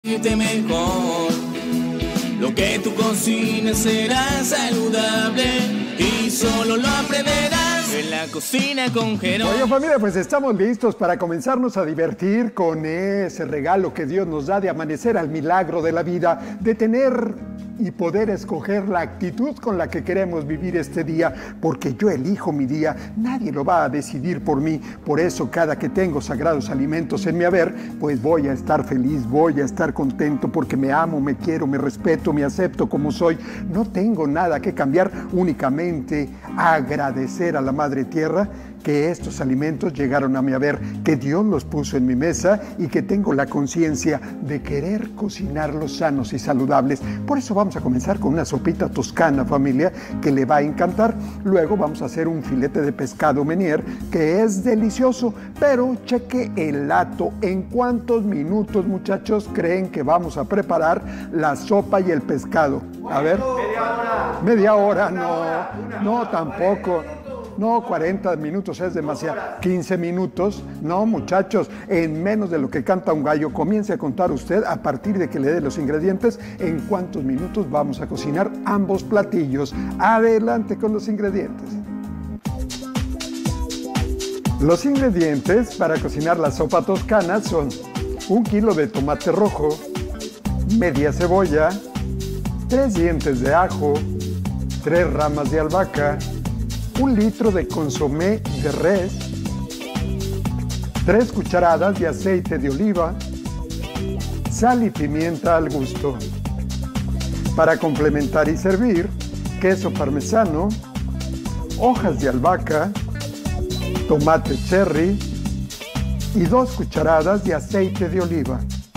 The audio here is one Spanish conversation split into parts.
Mejor. Lo que tú cocines será saludable y solo lo aprenderás en la cocina con Jerónimo. Oye, familia, pues estamos listos para comenzarnos a divertir con ese regalo que Dios nos da de amanecer al milagro de la vida, de tener y poder escoger la actitud con la que queremos vivir este día, porque yo elijo mi día, nadie lo va a decidir por mí. Por eso cada que tengo sagrados alimentos en mi haber, pues voy a estar feliz, voy a estar contento, porque me amo, me quiero, me respeto, me acepto como soy. No tengo nada que cambiar, únicamente agradecer a la Madre Tierra que estos alimentos llegaron a mi haber, que Dios los puso en mi mesa y que tengo la conciencia de querer cocinarlos sanos y saludables. Por eso vamos a comenzar con una sopita toscana, familia, que le va a encantar. Luego vamos a hacer un filete de pescado Menier, que es delicioso, pero cheque el dato. ¿En cuántos minutos, muchachos, creen que vamos a preparar la sopa y el pescado? A ver. Media hora, no, tampoco. No, 40 minutos es demasiado. 15 minutos. No, muchachos, en menos de lo que canta un gallo. Comience a contar usted a partir de que le dé los ingredientes en cuántos minutos vamos a cocinar ambos platillos. Adelante con los ingredientes. Los ingredientes para cocinar la sopa toscana son 1 kilo de tomate rojo, media cebolla, 3 dientes de ajo, 3 ramas de albahaca, 1 litro de consomé de res, 3 cucharadas de aceite de oliva, sal y pimienta al gusto. Para complementar y servir, queso parmesano, hojas de albahaca, tomate cherry y 2 cucharadas de aceite de oliva.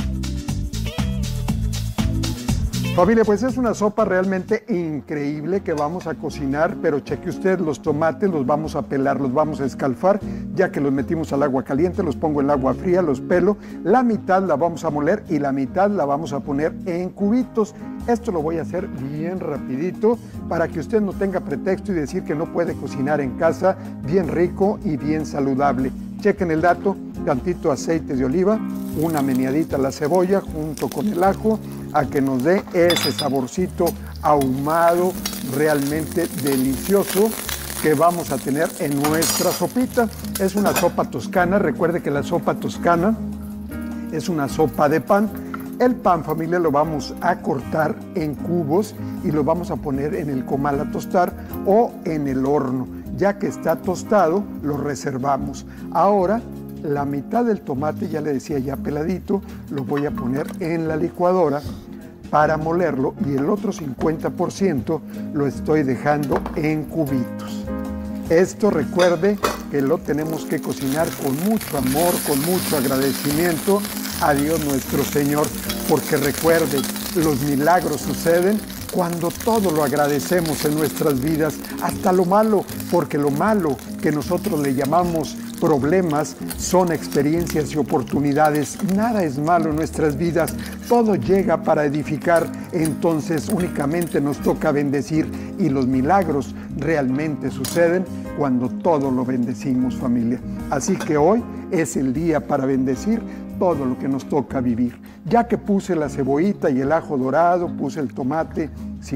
Familia, pues es una sopa realmente increíble que vamos a cocinar, pero cheque usted, los tomates los vamos a pelar, los vamos a escalfar, ya que los metimos al agua caliente, los pongo en el agua fría, los pelo, la mitad la vamos a moler y la mitad la vamos a poner en cubitos. Esto lo voy a hacer bien rapidito para que usted no tenga pretexto y decir que no puede cocinar en casa bien rico y bien saludable. Chequen el dato, tantito aceite de oliva, una meneadita la cebolla junto con el ajo, a que nos dé ese saborcito ahumado realmente delicioso que vamos a tener en nuestra sopita. Es una sopa toscana, recuerde que la sopa toscana es una sopa de pan. El pan, familia, lo vamos a cortar en cubos y lo vamos a poner en el comal a tostar o en el horno. Ya que está tostado, lo reservamos. Ahora, la mitad del tomate, ya le decía, ya peladito, lo voy a poner en la licuadora para molerlo y el otro 50% lo estoy dejando en cubitos. Esto, recuerde que lo tenemos que cocinar con mucho amor, con mucho agradecimiento a Dios nuestro Señor, porque recuerde, los milagros suceden cuando todo lo agradecemos en nuestras vidas, hasta lo malo, porque lo malo que nosotros le llamamos problemas son experiencias y oportunidades. Nada es malo en nuestras vidas, todo llega para edificar, entonces únicamente nos toca bendecir y los milagros realmente suceden cuando todo lo bendecimos, familia. Así que hoy es el día para bendecir todo lo que nos toca vivir. Ya que puse la cebollita y el ajo dorado, puse el tomate,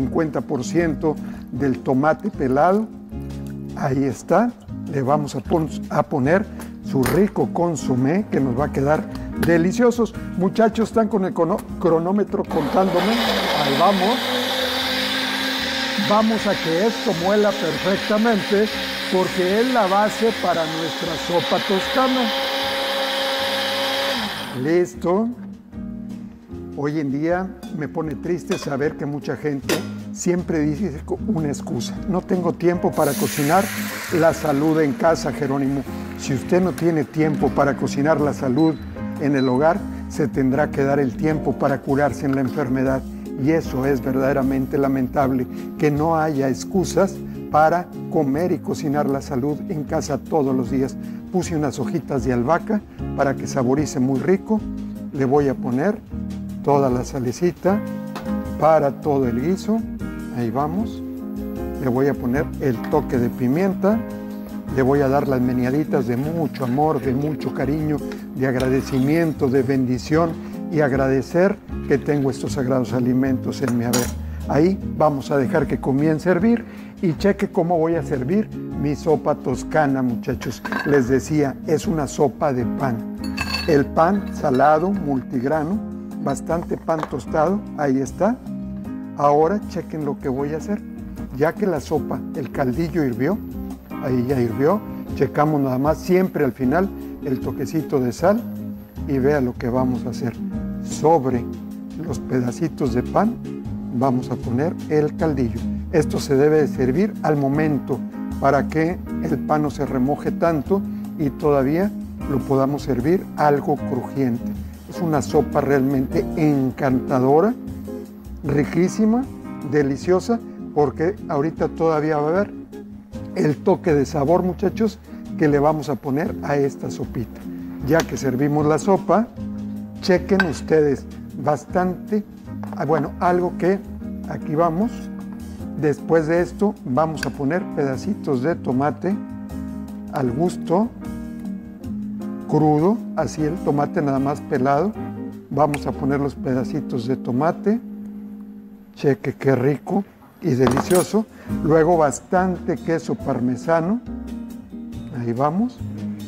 50% del tomate pelado, ahí está. Le vamos a poner su rico consomé que nos va a quedar deliciosos. Muchachos, están con el cronómetro contándome. Ahí vamos. Vamos a que esto muela perfectamente porque es la base para nuestra sopa toscana. Listo. Hoy en día me pone triste saber que mucha gente siempre dice una excusa. No tengo tiempo para cocinar la salud en casa, Jerónimo. Si usted no tiene tiempo para cocinar la salud en el hogar, se tendrá que dar el tiempo para curarse en la enfermedad. Y eso es verdaderamente lamentable, que no haya excusas para comer y cocinar la salud en casa todos los días. Puse unas hojitas de albahaca para que saborice muy rico. Le voy a poner toda la salecita para todo el guiso. Ahí vamos. Le voy a poner el toque de pimienta. Le voy a dar las meneaditas de mucho amor, de mucho cariño, de agradecimiento, de bendición y agradecer que tengo estos sagrados alimentos en mi haber. Ahí vamos a dejar que comience a hervir y cheque cómo voy a servir mi sopa toscana, muchachos. Les decía, es una sopa de pan. El pan salado, multigrano, bastante pan tostado, ahí está. Ahora chequen lo que voy a hacer. Ya que la sopa, el caldillo hirvió, ahí ya hirvió, checamos nada más siempre al final el toquecito de sal y vea lo que vamos a hacer. Sobre los pedacitos de pan vamos a poner el caldillo. Esto se debe de servir al momento para que el pan no se remoje tanto y todavía lo podamos servir algo crujiente. Es una sopa realmente encantadora, riquísima, deliciosa, porque ahorita todavía va a haber el toque de sabor, muchachos, que le vamos a poner a esta sopita. Ya que servimos la sopa, chequen ustedes bastante, bueno, algo que aquí vamos. Después de esto vamos a poner pedacitos de tomate al gusto, crudo, así el tomate nada más pelado. Vamos a poner los pedacitos de tomate, cheque qué rico y delicioso. Luego bastante queso parmesano, ahí vamos.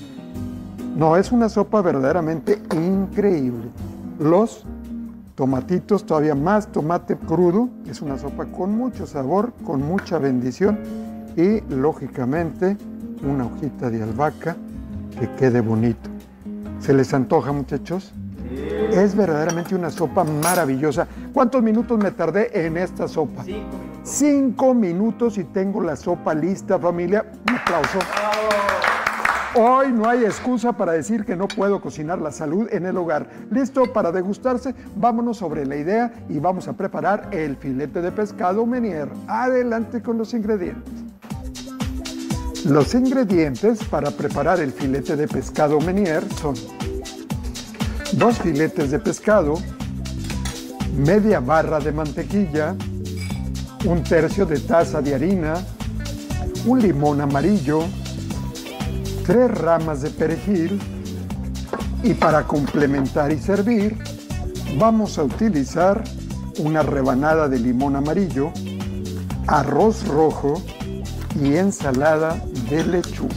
No, es una sopa verdaderamente increíble. Los tomatitos, todavía más tomate crudo, es una sopa con mucho sabor, con mucha bendición y lógicamente una hojita de albahaca que quede bonito. ¿Se les antoja, muchachos? Es verdaderamente una sopa maravillosa. ¿Cuántos minutos me tardé en esta sopa? 5 minutos. 5 minutos y tengo la sopa lista, familia. Un aplauso. Hoy no hay excusa para decir que no puedo cocinar la salud en el hogar. ¿Listo para degustarse? Vámonos sobre la idea y vamos a preparar el filete de pescado Menier. Adelante con los ingredientes. Los ingredientes para preparar el filete de pescado Menier son 2 filetes de pescado, media barra de mantequilla, 1/3 de taza de harina, un limón amarillo, 3 ramas de perejil y para complementar y servir vamos a utilizar una rebanada de limón amarillo, arroz rojo y ensalada de lechuga.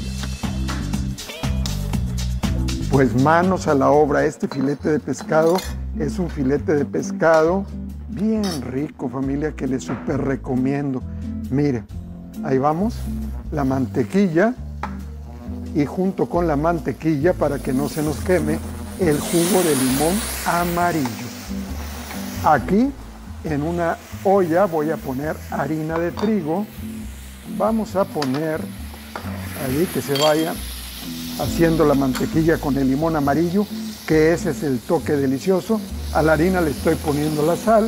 Pues manos a la obra, este filete de pescado es un filete de pescado bien rico, familia, que les súper recomiendo. Mire, ahí vamos, la mantequilla y junto con la mantequilla, para que no se nos queme, el jugo de limón amarillo. Aquí en una olla voy a poner harina de trigo. Vamos a poner ahí que se vaya haciendo la mantequilla con el limón amarillo, que ese es el toque delicioso. A la harina le estoy poniendo la sal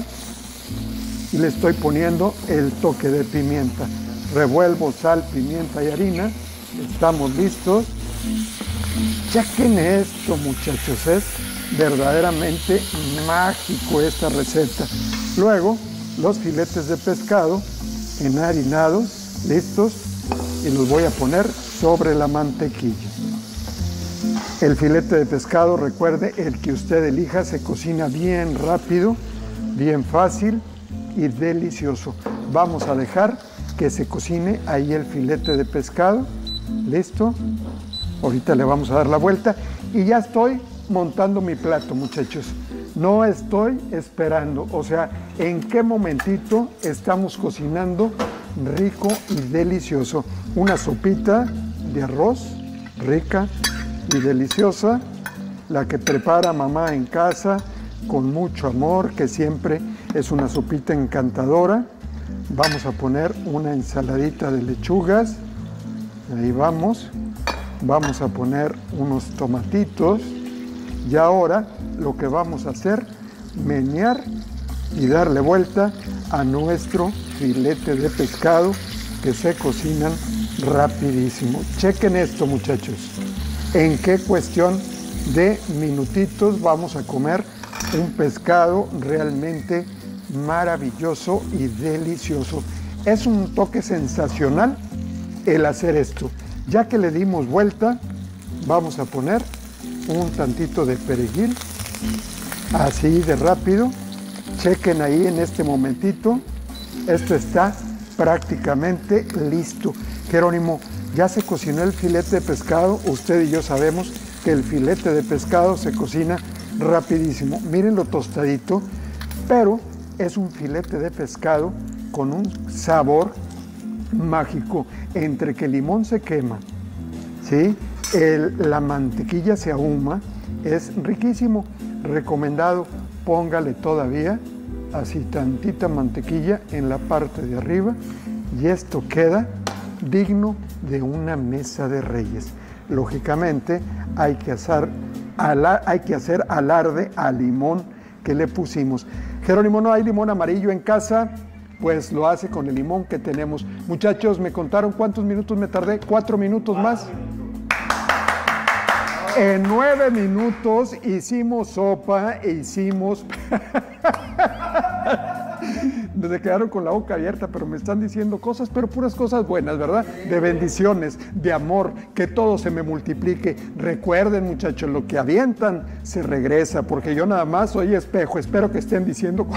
y le estoy poniendo el toque de pimienta. Revuelvo sal, pimienta y harina. Estamos listos. Chequen esto, muchachos, es verdaderamente mágico esta receta. Luego, los filetes de pescado enharinados, listos, y los voy a poner sobre la mantequilla. El filete de pescado, recuerde, el que usted elija, se cocina bien rápido, bien fácil y delicioso. Vamos a dejar que se cocine ahí el filete de pescado. ¿Listo? Ahorita le vamos a dar la vuelta y ya estoy montando mi plato, muchachos. No estoy esperando, o sea, en qué momentito estamos cocinando rico y delicioso. Una sopita de arroz rica y deliciosa, la que prepara mamá en casa con mucho amor, que siempre es una sopita encantadora. Vamos a poner una ensaladita de lechugas. Ahí vamos. Vamos a poner unos tomatitos. Y ahora lo que vamos a hacer, menear y darle vuelta a nuestro filete de pescado, que se cocinan rapidísimo. Chequen esto, muchachos. En qué cuestión de minutitos vamos a comer un pescado realmente maravilloso y delicioso. Es un toque sensacional el hacer esto. Ya que le dimos vuelta, vamos a poner un tantito de perejil, así de rápido, Chequen ahí en este momentito, esto está prácticamente listo. Jerónimo, ya se cocinó el filete de pescado. Usted y yo sabemos que el filete de pescado se cocina rapidísimo. Miren lo tostadito, pero es un filete de pescado con un sabor mágico. Entre que el limón se quema, ¿sí? La mantequilla se ahuma, es riquísimo. Recomendado, póngale todavía así tantita mantequilla en la parte de arriba y esto queda digno de una mesa de reyes. Lógicamente hay que hacer alarde al limón que le pusimos. Jerónimo, ¿no hay limón amarillo en casa? Pues lo hace con el limón que tenemos. Muchachos, me contaron cuántos minutos me tardé. 4 minutos más. En 9 minutos hicimos sopa, hicimos... Se quedaron con la boca abierta, pero me están diciendo cosas, pero puras cosas buenas, ¿verdad? De bendiciones, de amor, que todo se me multiplique. Recuerden, muchachos, lo que avientan se regresa, porque yo nada más soy espejo. Espero que estén diciendo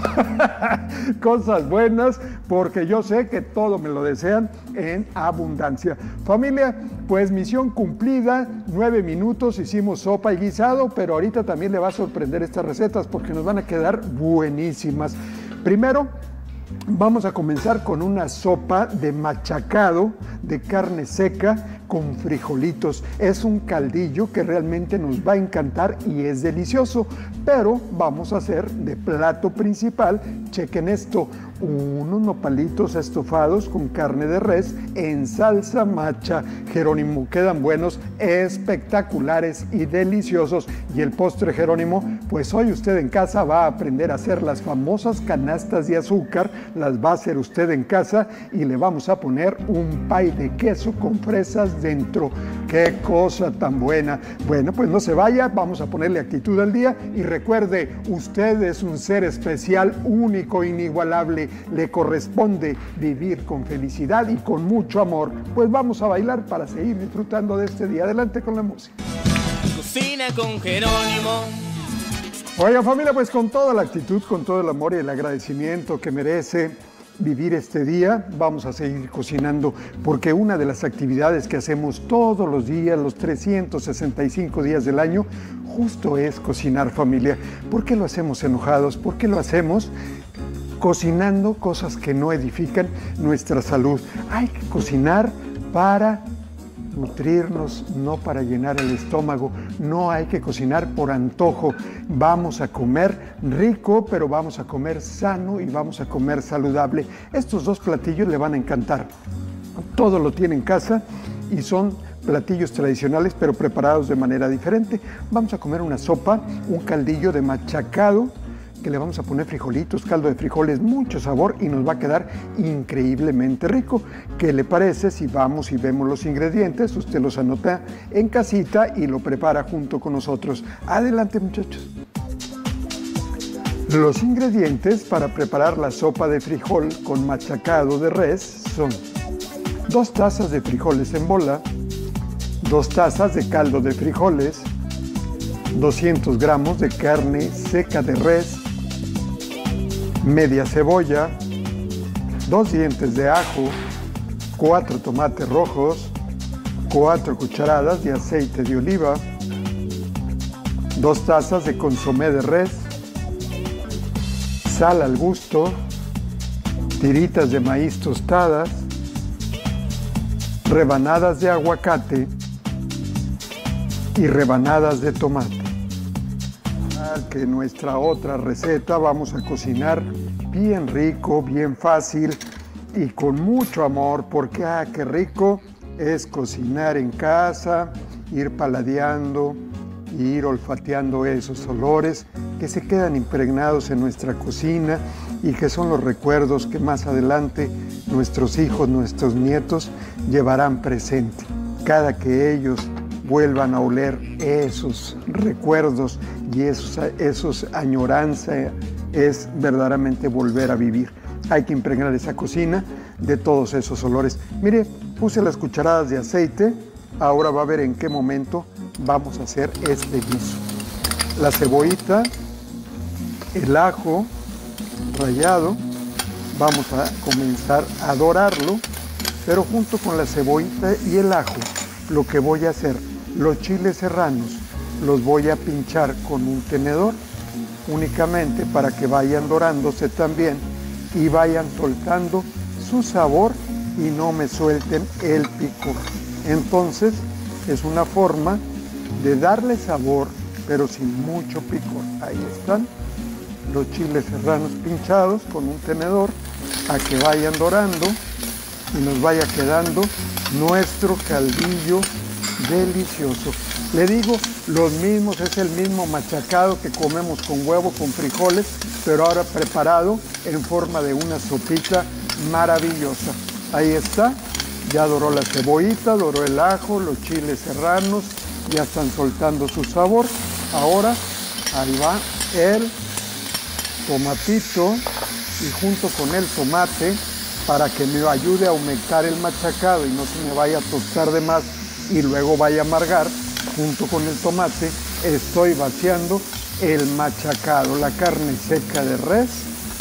cosas buenas, porque yo sé que todo me lo desean en abundancia. Familia, pues misión cumplida, 9 minutos, hicimos sopa y guisado, pero ahorita también le va a sorprender estas recetas porque nos van a quedar buenísimas. Primero, vamos a comenzar con una sopa de machacado de carne seca con frijolitos. Es un caldillo que realmente nos va a encantar y es delicioso, pero vamos a hacer de plato principal, chequen esto, unos nopalitos estofados con carne de res en salsa macha. Jerónimo, quedan buenos, espectaculares y deliciosos. Y el postre, Jerónimo, pues hoy usted en casa va a aprender a hacer las famosas canastas de azúcar, las va a hacer usted en casa y le vamos a poner un pay de queso con fresas dentro. ¡Qué cosa tan buena! Bueno, pues no se vaya, vamos a ponerle actitud al día y recuerde, usted es un ser especial, único, inigualable. Le corresponde vivir con felicidad y con mucho amor. Pues vamos a bailar para seguir disfrutando de este día. Adelante con la música. Cocina con Jerónimo. Oigan, familia, pues con toda la actitud, con todo el amor y el agradecimiento que merece vivir este día, vamos a seguir cocinando, porque una de las actividades que hacemos todos los días, los 365 días del año, justo es cocinar, familia. ¿Por qué lo hacemos enojados? ¿Por qué lo hacemos cocinando cosas que no edifican nuestra salud? Hay que cocinar para nutrirnos, no para llenar el estómago. No hay que cocinar por antojo. Vamos a comer rico, pero vamos a comer sano y vamos a comer saludable. Estos dos platillos le van a encantar. Todo lo tiene en casa y son platillos tradicionales, pero preparados de manera diferente. Vamos a comer una sopa, un caldillo de machacado, que le vamos a poner frijolitos, caldo de frijoles, mucho sabor y nos va a quedar increíblemente rico. ¿Qué le parece si vamos y vemos los ingredientes? Usted los anota en casita y lo prepara junto con nosotros. Adelante, muchachos. Los ingredientes para preparar la sopa de frijol con machacado de res son 2 tazas de frijoles en bola, 2 tazas de caldo de frijoles, 200 gramos de carne seca de res, media cebolla, 2 dientes de ajo, 4 tomates rojos, 4 cucharadas de aceite de oliva, 2 tazas de consomé de res, sal al gusto, tiritas de maíz tostadas, rebanadas de aguacate y rebanadas de tomate. Que nuestra otra receta vamos a cocinar bien rico, bien fácil y con mucho amor, porque qué rico es cocinar en casa, ir paladeando, ir olfateando esos olores que se quedan impregnados en nuestra cocina y que son los recuerdos que más adelante nuestros hijos, nuestros nietos llevarán presente. Cada que ellos vuelvan a oler esos recuerdos y esos añoranza, es verdaderamente volver a vivir. Hay que impregnar esa cocina de todos esos olores. Mire, puse las cucharadas de aceite, ahora va a ver en qué momento vamos a hacer este guiso. La cebollita, el ajo, rallado. Vamos a comenzar a dorarlo, pero junto con la cebollita y el ajo, lo que voy a hacer, los chiles serranos, los voy a pinchar con un tenedor, únicamente para que vayan dorándose también y vayan soltando su sabor y no me suelten el picor. Entonces, es una forma de darle sabor, pero sin mucho picor. Ahí están los chiles serranos pinchados con un tenedor a que vayan dorando y nos vaya quedando nuestro caldillo delicioso. Le digo, los mismos, es el mismo machacado que comemos con huevo, con frijoles, pero ahora preparado en forma de una sopita maravillosa. Ahí está, ya doró la cebollita, doró el ajo, los chiles serranos, ya están soltando su sabor. Ahora, ahí va el tomatito y junto con el tomate, para que me ayude a humectar el machacado y no se me vaya a tostar de más y luego vaya a amargar, junto con el tomate estoy vaciando el machacado, la carne seca de res,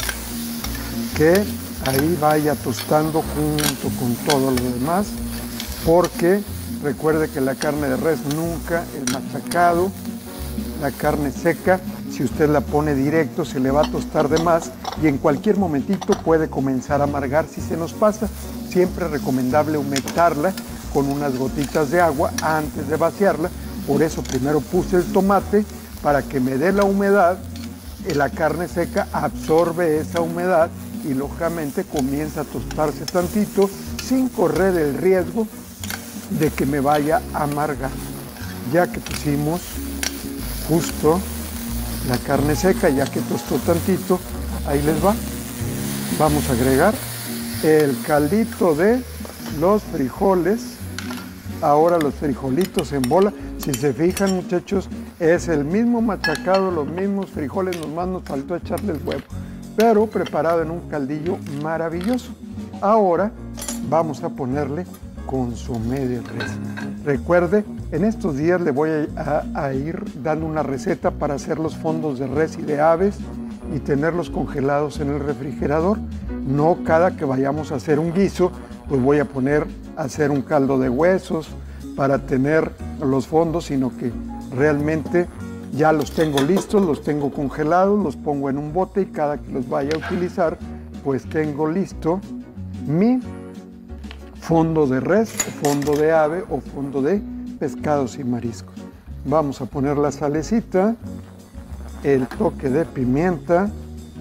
que ahí vaya tostando junto con todo lo demás, porque recuerde que la carne de res nunca, el machacado, la carne seca, si usted la pone directo se le va a tostar de más y en cualquier momentito puede comenzar a amargar si se nos pasa. Siempre es recomendable humectarla con unas gotitas de agua antes de vaciarla. Por eso primero puse el tomate para que me dé la humedad. La carne seca absorbe esa humedad y lógicamente comienza a tostarse tantito sin correr el riesgo de que me vaya a amargar. Ya que pusimos justo la carne seca, ya que tostó tantito, ahí les va. Vamos a agregar el caldito de los frijoles. Ahora los frijolitos en bola. Si se fijan, muchachos, es el mismo machacado, los mismos frijoles, nomás nos faltó echarle el huevo, pero preparado en un caldillo maravilloso. Ahora vamos a ponerle consomé de res. Recuerde, en estos días le voy a ir dando una receta para hacer los fondos de res y de aves y tenerlos congelados en el refrigerador. No cada que vayamos a hacer un guiso, pues voy a poner a hacer un caldo de huesos para tener los fondos, sino que realmente ya los tengo listos, los tengo congelados, los pongo en un bote y cada que los vaya a utilizar, pues tengo listo mi fondo de res, fondo de ave o fondo de pescados y mariscos. Vamos a poner la salecita, el toque de pimienta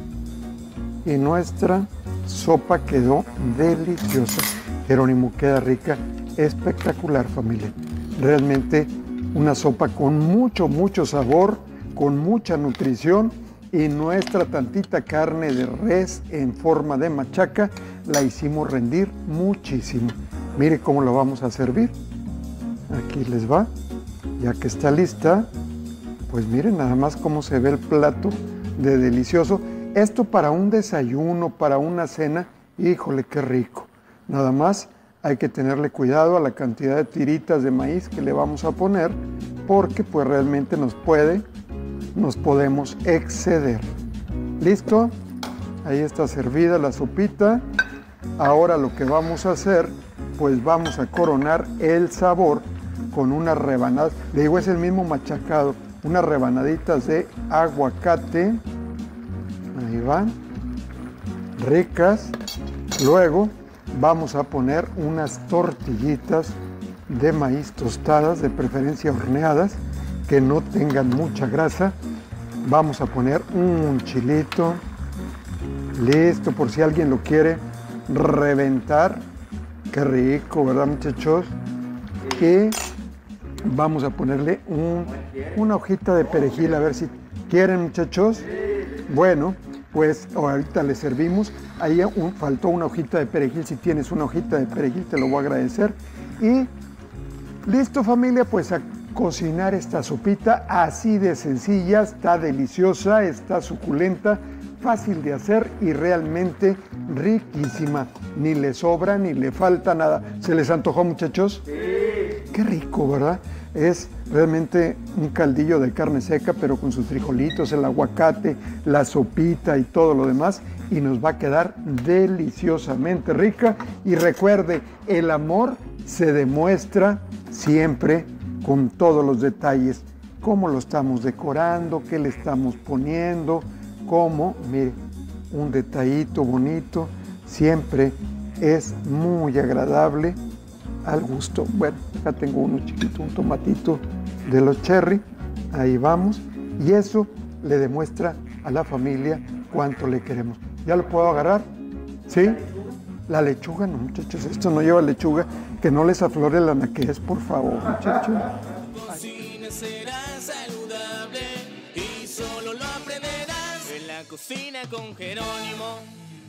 y nuestra sopa quedó deliciosa. Jerónimo, queda rica, espectacular, familia. Realmente una sopa con mucho sabor, con mucha nutrición y nuestra tantita carne de res en forma de machaca la hicimos rendir muchísimo. Mire cómo la vamos a servir. Aquí les va. Ya que está lista, pues miren nada más cómo se ve el plato de delicioso. Esto para un desayuno, para una cena, híjole, qué rico. Nada más hay que tenerle cuidado a la cantidad de tiritas de maíz que le vamos a poner, porque pues realmente nos podemos exceder. ¿Listo? Ahí está servida la sopita. Ahora lo que vamos a hacer, pues vamos a coronar el sabor con unas rebanadas, le digo, es el mismo machacado, unas rebanaditas de aguacate, ahí van, ricas. Luego vamos a poner unas tortillitas de maíz tostadas, de preferencia horneadas, que no tengan mucha grasa. Vamos a poner un chilito, listo, por si alguien lo quiere reventar. Qué rico, ¿verdad, muchachos? Y vamos a ponerle una hojita de perejil, a ver si quieren, muchachos. Bueno, pues ahorita le servimos. Ahí faltó una hojita de perejil. Si tienes una hojita de perejil, te lo voy a agradecer. Y listo, familia, pues a cocinar esta sopita así de sencilla. Está deliciosa, está suculenta, fácil de hacer y realmente riquísima. Ni le sobra ni le falta nada. ¿Se les antojó, muchachos? Sí. Qué rico, ¿verdad? Es realmente un caldillo de carne seca, pero con sus frijolitos, el aguacate, la sopita y todo lo demás, y nos va a quedar deliciosamente rica. Y recuerde, el amor se demuestra siempre con todos los detalles, cómo lo estamos decorando, qué le estamos poniendo, cómo, mire, un detallito bonito, siempre es muy agradable al gusto. Bueno, acá tengo uno chiquito, un tomatito de los cherry, ahí vamos, y eso le demuestra a la familia cuánto le queremos. ¿Ya lo puedo agarrar? ¿Sí? La lechuga, no muchachos, esto no lleva lechuga, que no les aflore la naquez, por favor, muchachos. Cocina será saludable y solo lo aprenderás en la cocina con Jerónimo.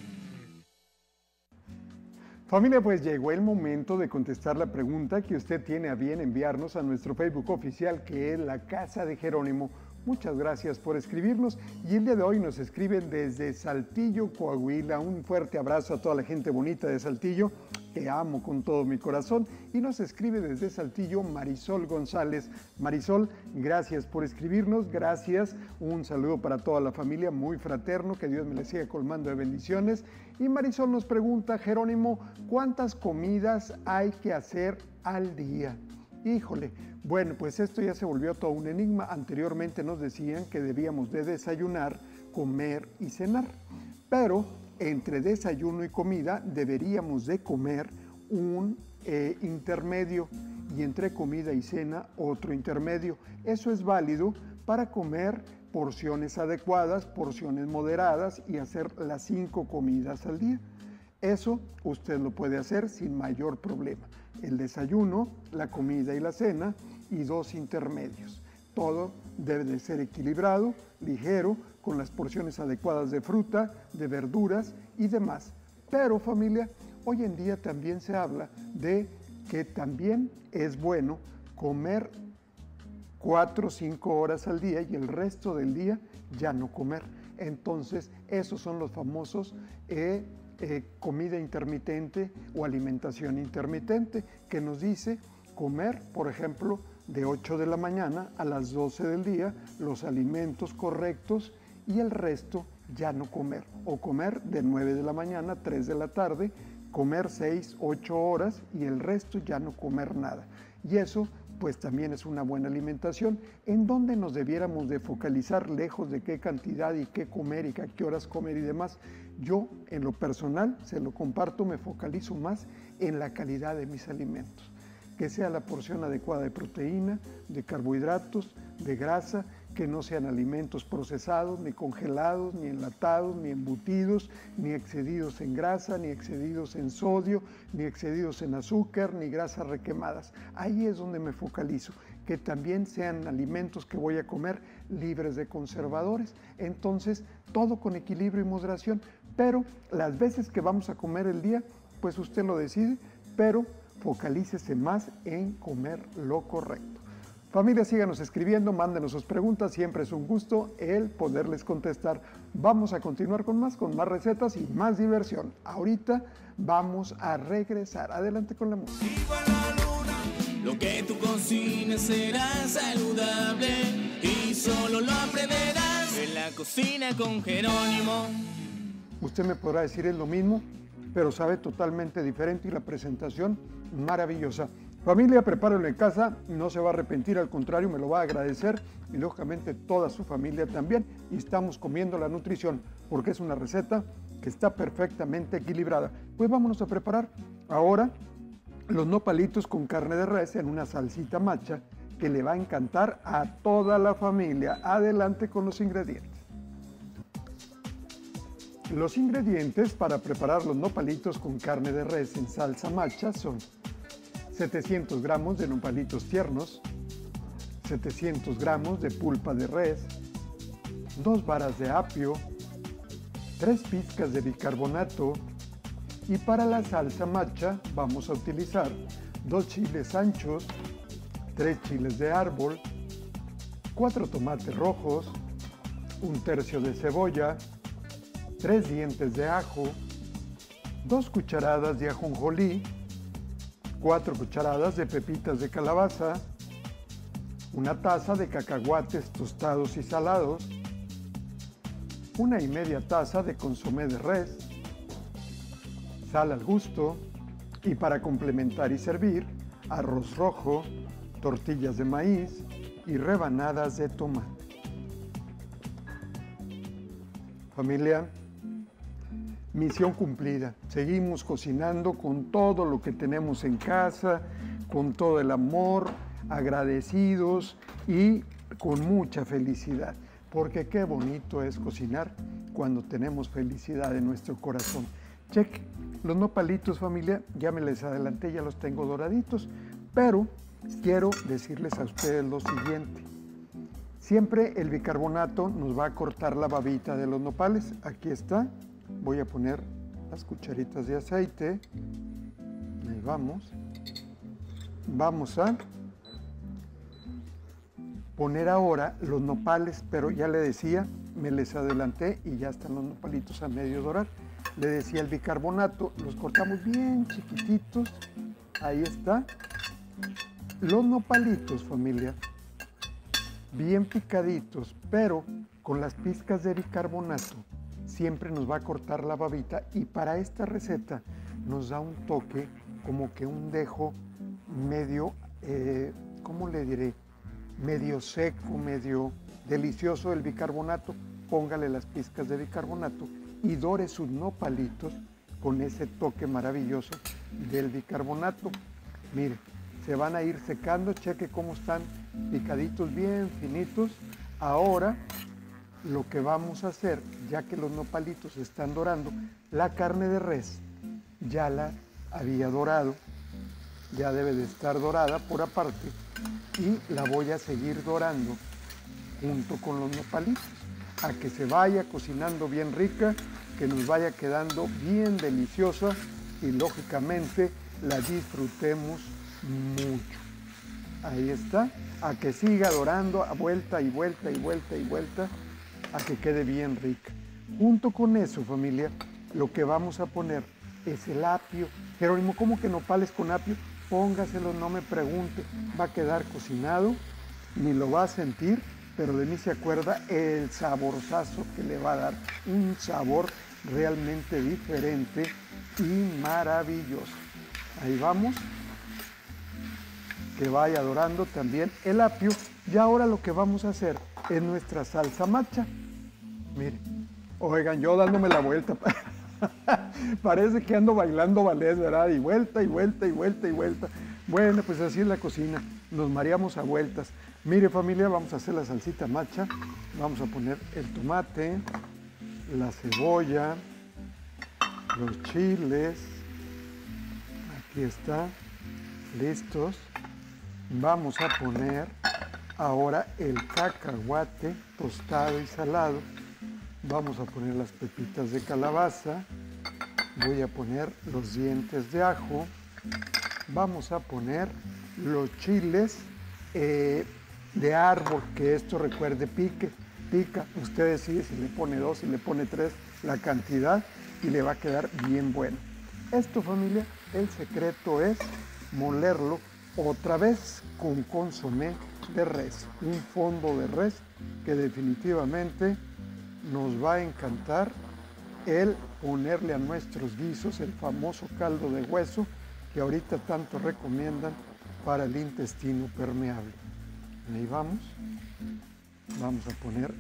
Familia, pues llegó el momento de contestar la pregunta que usted tiene a bien enviarnos a nuestro Facebook oficial, que es La Casa de Jerónimo. Muchas gracias por escribirnos, y el día de hoy nos escriben desde Saltillo, Coahuila. Un fuerte abrazo a toda la gente bonita de Saltillo, que amo con todo mi corazón, y nos escribe desde Saltillo Marisol González. Marisol, gracias por escribirnos, gracias, un saludo para toda la familia, muy fraterno, que Dios me les siga colmando de bendiciones. Y Marisol nos pregunta, Jerónimo, ¿cuántas comidas hay que hacer al día? Híjole, bueno, pues esto ya se volvió todo un enigma. Anteriormente nos decían que debíamos de desayunar, comer y cenar, pero entre desayuno y comida deberíamos de comer un intermedio, y entre comida y cena otro intermedio. Eso es válido para comer porciones adecuadas, porciones moderadas, y hacer las 5 comidas al día. Eso usted lo puede hacer sin mayor problema. El desayuno, la comida y la cena, y 2 intermedios. Todo debe de ser equilibrado, ligero, con las porciones adecuadas de fruta, de verduras y demás. Pero familia, hoy en día también se habla de que también es bueno comer 4 o 5 horas al día y el resto del día ya no comer. Entonces, esos son los famosos comida intermitente o alimentación intermitente, que nos dice comer, por ejemplo, de 8 de la mañana a las 12 del día, los alimentos correctos, y el resto ya no comer. O comer de 9 de la mañana a 3 de la tarde, comer 6, 8 horas, y el resto ya no comer nada. Y eso pues también es una buena alimentación. ¿En dónde nos debiéramos de focalizar, lejos de qué cantidad y qué comer y a qué horas comer y demás? Yo, en lo personal, se lo comparto, me focalizo más en la calidad de mis alimentos. Que sea la porción adecuada de proteína, de carbohidratos, de grasa, que no sean alimentos procesados, ni congelados, ni enlatados, ni embutidos, ni excedidos en grasa, ni excedidos en sodio, ni excedidos en azúcar, ni grasas requemadas. Ahí es donde me focalizo, que también sean alimentos que voy a comer libres de conservadores. Entonces, todo con equilibrio y moderación, pero las veces que vamos a comer el día, pues usted lo decide, pero focalícese más en comer lo correcto. Familia, síganos escribiendo, mándenos sus preguntas, siempre es un gusto el poderles contestar. Vamos a continuar con más recetas y más diversión. Ahorita vamos a regresar. Adelante con la música. Lo que tú cocines será saludable y solo lo aprenderás en la cocina con Jerónimo. Usted me podrá decir es lo mismo, pero sabe totalmente diferente, y la presentación maravillosa. Familia, prepáralo en casa, no se va a arrepentir, al contrario, me lo va a agradecer, y lógicamente toda su familia también. Y estamos comiendo la nutrición, porque es una receta que está perfectamente equilibrada. Pues vámonos a preparar ahora los nopalitos con carne de res en una salsita macha que le va a encantar a toda la familia. Adelante con los ingredientes. Los ingredientes para preparar los nopalitos con carne de res en salsa macha son 700 gramos de nopalitos tiernos, 700 gramos de pulpa de res, 2 varas de apio, 3 pizcas de bicarbonato, y para la salsa macha vamos a utilizar 2 chiles anchos, 3 chiles de árbol, 4 tomates rojos, 1/3 de cebolla, 3 dientes de ajo, 2 cucharadas de ajonjolí, 4 cucharadas de pepitas de calabaza, una taza de cacahuates tostados y salados, 1,5 taza de consomé de res, sal al gusto y para complementar y servir, arroz rojo, tortillas de maíz y rebanadas de tomate. Familia, misión cumplida. Seguimos cocinando con todo lo que tenemos en casa, con todo el amor, agradecidos y con mucha felicidad. Porque qué bonito es cocinar cuando tenemos felicidad en nuestro corazón. Cheque, los nopalitos, familia, ya me les adelanté, ya los tengo doraditos, pero quiero decirles a ustedes lo siguiente. Siempre el bicarbonato nos va a cortar la babita de los nopales. Aquí está. Voy a poner las cucharitas de aceite. Ahí vamos. Vamos a poner ahora los nopales, pero ya le decía, me les adelanté y ya están los nopalitos a medio dorar. Le decía el bicarbonato, los cortamos bien chiquititos. Ahí está. Los nopalitos, familia, bien picaditos, pero con las pizcas de bicarbonato siempre nos va a cortar la babita y para esta receta nos da un toque como que un dejo medio, ¿cómo le diré? Medio seco, medio delicioso el bicarbonato. Póngale las pizcas de bicarbonato y dore sus nopalitos con ese toque maravilloso del bicarbonato. Mire, se van a ir secando, cheque cómo están picaditos bien finitos. Ahora lo que vamos a hacer, ya que los nopalitos están dorando, la carne de res ya la había dorado, ya debe de estar dorada por aparte y la voy a seguir dorando junto con los nopalitos a que se vaya cocinando bien rica, que nos vaya quedando bien deliciosa y lógicamente la disfrutemos mucho. Ahí está, a que siga dorando a vuelta y vuelta y vuelta y vuelta, a que quede bien rica. Junto con eso, familia, lo que vamos a poner es el apio. Jerónimo, ¿cómo que nopales con apio? Póngaselo, no me pregunte, va a quedar cocinado, ni lo va a sentir, pero de mí se acuerda el saborzazo que le va a dar, un sabor realmente diferente y maravilloso. Ahí vamos. Que vaya dorando también el apio. Y ahora lo que vamos a hacer es nuestra salsa macha. Miren, oigan, yo dándome la vuelta. Parece que ando bailando ballet, ¿verdad? Y vuelta, y vuelta, y vuelta, y vuelta. Bueno, pues así es la cocina. Nos mareamos a vueltas. Mire, familia, vamos a hacer la salsita macha. Vamos a poner el tomate, la cebolla, los chiles. Aquí está. Listos. Vamos a poner ahora el cacahuate tostado y salado. Vamos a poner las pepitas de calabaza. Voy a poner los dientes de ajo. Vamos a poner los chiles de árbol, que esto recuerde pica. Usted decide si le pone 2, si le pone 3, la cantidad y le va a quedar bien bueno. Esto, familia, el secreto es molerlo otra vez con consomé de res, un fondo de res que definitivamente nos va a encantar el ponerle a nuestros guisos el famoso caldo de hueso que ahorita tanto recomiendan para el intestino permeable. Ahí vamos. Vamos a poner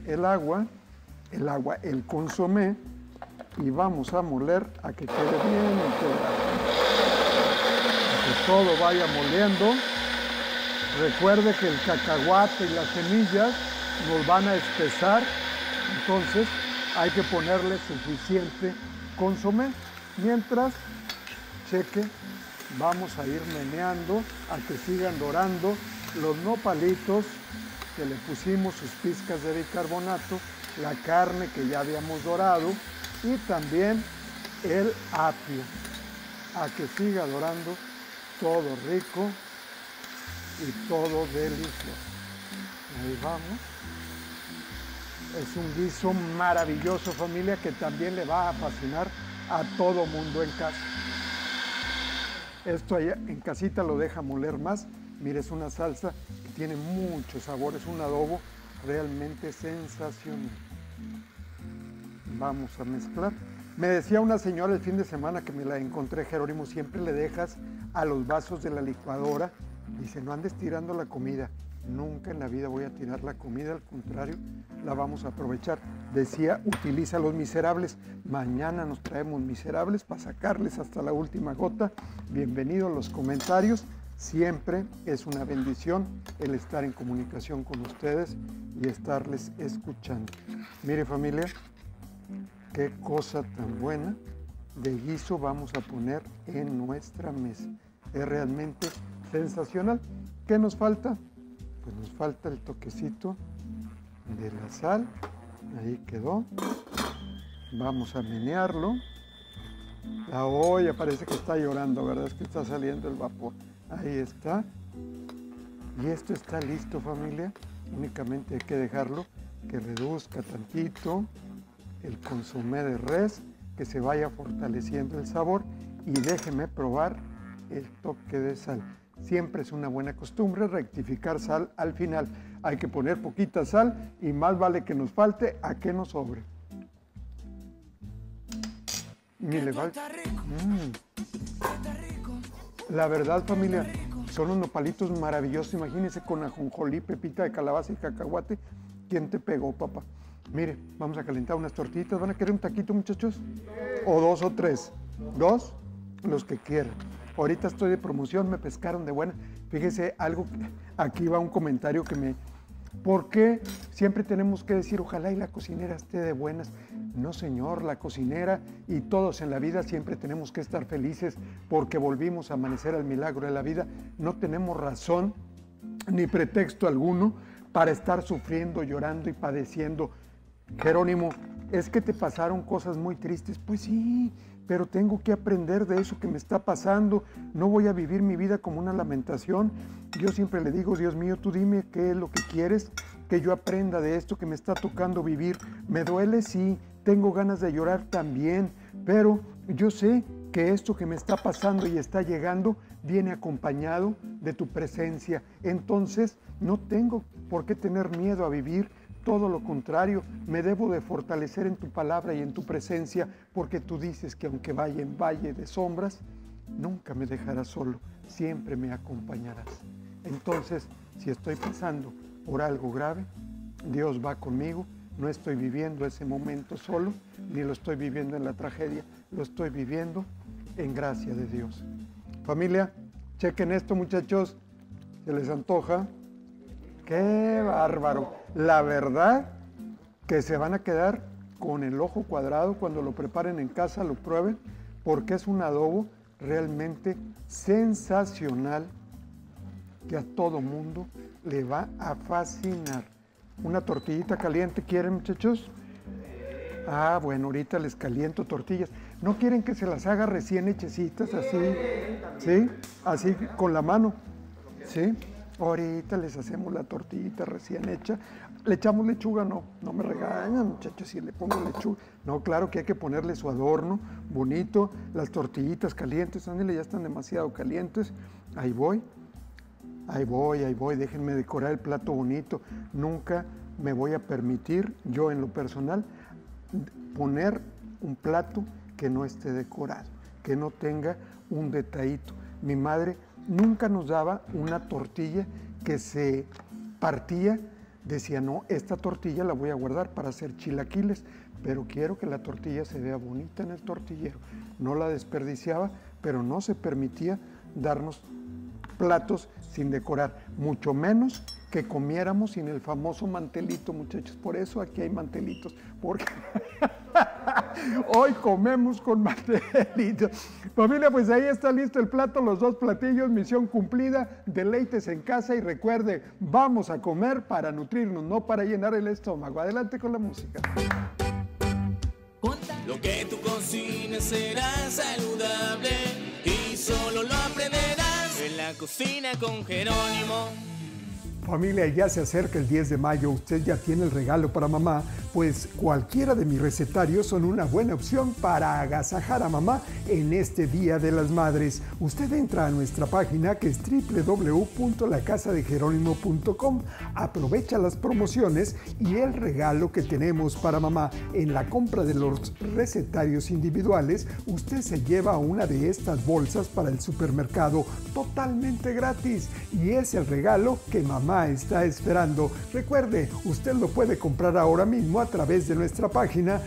el consomé y vamos a moler a que quede bien integrado. Que todo vaya moliendo. Recuerde que el cacahuate y las semillas nos van a espesar, entonces hay que ponerle suficiente consomé. Mientras, cheque, vamos a ir meneando a que sigan dorando los nopalitos que le pusimos sus pizcas de bicarbonato, la carne que ya habíamos dorado y también el apio, a que siga dorando todo rico y todo delicioso. Ahí vamos. Es un guiso maravilloso, familia, que también le va a fascinar a todo mundo en casa. Esto allá en casita lo deja moler más Mire, es una salsa que tiene mucho sabor, es un adobo realmente sensacional. Vamos a mezclar. Me decía una señora el fin de semana que me la encontré, Jerónimo, siempre le dejas a los vasos de la licuadora, dice, no andes tirando la comida. Nunca en la vida voy a tirar la comida, al contrario, la vamos a aprovechar. Decía, utiliza los miserables. Mañana nos traemos miserables para sacarles hasta la última gota. Bienvenidos los comentarios. Siempre es una bendición el estar en comunicación con ustedes y estarles escuchando. Mire, familia, qué cosa tan buena de guiso vamos a poner en nuestra mesa. Es realmente sensacional. ¿Qué nos falta? Pues nos falta el toquecito de la sal. Ahí quedó. Vamos a menearlo. La olla parece que está llorando, ¿verdad? Es que está saliendo el vapor. Ahí está. Y esto está listo, familia. Únicamente hay que dejarlo que reduzca tantito el consomé de res, que se vaya fortaleciendo el sabor, y déjeme probar el toque de sal. Siempre es una buena costumbre rectificar sal al final. Hay que poner poquita sal y más vale que nos falte a que nos sobre. Ni le falta. La verdad, familia, son unos nopalitos maravillosos. Imagínense con ajonjolí, pepita de calabaza y cacahuate. ¿Quién te pegó, papá? Mire, vamos a calentar unas tortillitas. ¿Van a querer un taquito, muchachos? O 2 o 3. 2, los que quieran. Ahorita estoy de promoción, me pescaron de buena. Fíjese, algo, aquí va un comentario que me... ¿Por qué siempre tenemos que decir, ojalá y la cocinera esté de buenas? No, señor, la cocinera y todos en la vida siempre tenemos que estar felices porque volvimos a amanecer al milagro de la vida. No tenemos razón ni pretexto alguno para estar sufriendo, llorando y padeciendo. Jerónimo, es que te pasaron cosas muy tristes. Pues sí, pero tengo que aprender de eso que me está pasando. No voy a vivir mi vida como una lamentación. Yo siempre le digo, Dios mío, tú dime qué es lo que quieres que yo aprenda de esto que me está tocando vivir. Me duele, sí, tengo ganas de llorar también, pero yo sé que esto que me está pasando y está llegando viene acompañado de tu presencia. Entonces, no tengo por qué tener miedo a vivir. Todo lo contrario, me debo de fortalecer en tu palabra y en tu presencia, porque tú dices que aunque vaya en valle de sombras, nunca me dejarás solo, siempre me acompañarás. Entonces, si estoy pasando por algo grave, Dios va conmigo, no estoy viviendo ese momento solo, ni lo estoy viviendo en la tragedia, lo estoy viviendo en gracia de Dios. Familia, chequen esto, muchachos, ¿se les antoja? ¡Qué bárbaro! La verdad que se van a quedar con el ojo cuadrado cuando lo preparen en casa, lo prueben, porque es un adobo realmente sensacional que a todo mundo le va a fascinar. Una tortillita caliente, ¿quieren, muchachos? Ah, bueno, ahorita les caliento tortillas. ¿No quieren que se las haga recién hechecitas así? ¿Sí? Así con la mano. ¿Sí? Ahorita les hacemos la tortillita recién hecha. ¿Le echamos lechuga? No, no me regañan, muchachos, si le pongo lechuga. No, claro que hay que ponerle su adorno bonito. Las tortillitas calientes, ándale, ya están demasiado calientes. Ahí voy, déjenme decorar el plato bonito. Nunca me voy a permitir, yo en lo personal, poner un plato que no esté decorado, que no tenga un detallito. Mi madre nunca nos daba una tortilla que se partía, decía, no, esta tortilla la voy a guardar para hacer chilaquiles, pero quiero que la tortilla se vea bonita en el tortillero. No la desperdiciaba, pero no se permitía darnos platos sin decorar, mucho menos que comiéramos sin el famoso mantelito, muchachos. Por eso aquí hay mantelitos, porque hoy comemos con mantelito. Familia, pues ahí está listo el plato, los 2 platillos, misión cumplida, deleites en casa y recuerde, vamos a comer para nutrirnos, no para llenar el estómago. Adelante con la música. Lo que tú cocines será saludable y solo lo aprenderás en la cocina con Jerónimo. Familia, ya se acerca el 10 de mayo, usted ya tiene el regalo para mamá, pues cualquiera de mis recetarios son una buena opción para agasajar a mamá en este Día de las Madres. Usted entra a nuestra página que es www.lacasadejeronimo.com, aprovecha las promociones y el regalo que tenemos para mamá. En la compra de los recetarios individuales, usted se lleva una de estas bolsas para el supermercado totalmente gratis y es el regalo que mamá está esperando. Recuerde, usted lo puede comprar ahora mismo a través de nuestra página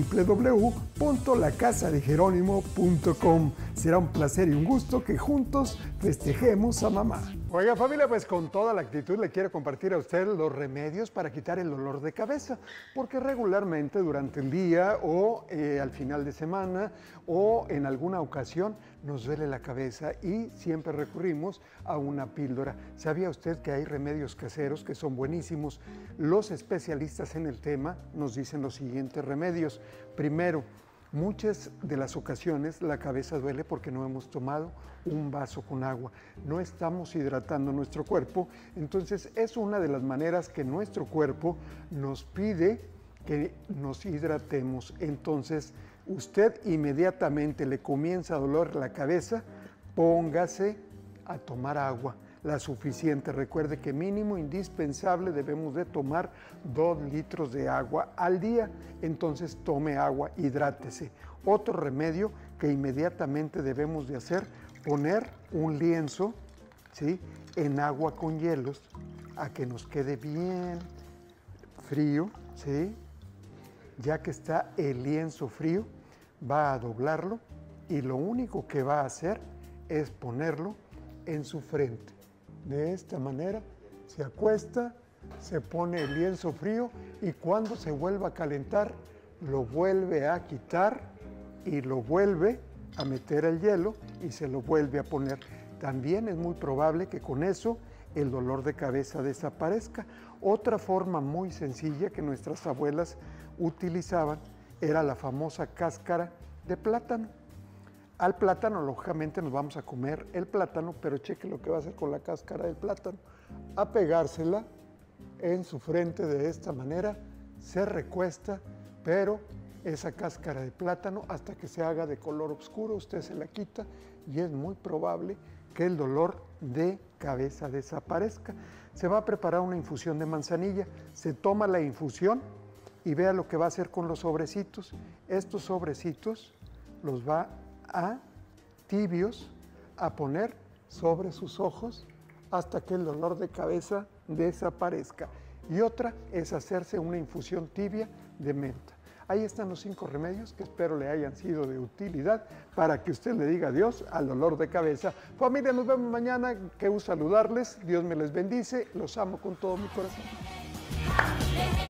www.lacasadejeronimo.com. Será un placer y un gusto que juntos festejemos a mamá. Oiga, familia, pues con toda la actitud le quiero compartir a usted los remedios para quitar el dolor de cabeza, porque regularmente durante el día o al final de semana o en alguna ocasión nos duele la cabeza y siempre recurrimos a una píldora. ¿Sabía usted que hay remedios caseros que son buenísimos? Los especialistas en el tema nos dicen los siguientes remedios. Primero, muchas de las ocasiones la cabeza duele porque no hemos tomado un vaso con agua, no estamos hidratando nuestro cuerpo, entonces es una de las maneras que nuestro cuerpo nos pide que nos hidratemos. Entonces, usted inmediatamente le comienza a doler la cabeza, póngase a tomar agua, la suficiente. Recuerde que mínimo indispensable debemos de tomar 2 litros de agua al día. Entonces tome agua, hidrátese. Otro remedio que inmediatamente debemos de hacer, poner un lienzo, ¿sí?, en agua con hielos a que nos quede bien frío, ¿sí? Ya que está el lienzo frío, va a doblarlo y lo único que va a hacer es ponerlo en su frente. De esta manera se acuesta, se pone el lienzo frío y cuando se vuelva a calentar lo vuelve a quitar y lo vuelve a meter el hielo y se lo vuelve a poner. También es muy probable que con eso el dolor de cabeza desaparezca. Otra forma muy sencilla que nuestras abuelas utilizaban era la famosa cáscara de plátano. Al plátano, lógicamente, nos vamos a comer el plátano, pero cheque lo que va a hacer con la cáscara del plátano. A pegársela en su frente de esta manera, se recuesta, pero esa cáscara de plátano, hasta que se haga de color oscuro, usted se la quita y es muy probable que el dolor de cabeza desaparezca. Se va a preparar una infusión de manzanilla, se toma la infusión y vea lo que va a hacer con los sobrecitos. Estos sobrecitos los va a tibios a poner sobre sus ojos hasta que el dolor de cabeza desaparezca. Y otra es hacerse una infusión tibia de menta. Ahí están los 5 remedios que espero le hayan sido de utilidad para que usted le diga adiós al dolor de cabeza. Familia, nos vemos mañana. Qué gusto saludarles. Dios me les bendice. Los amo con todo mi corazón.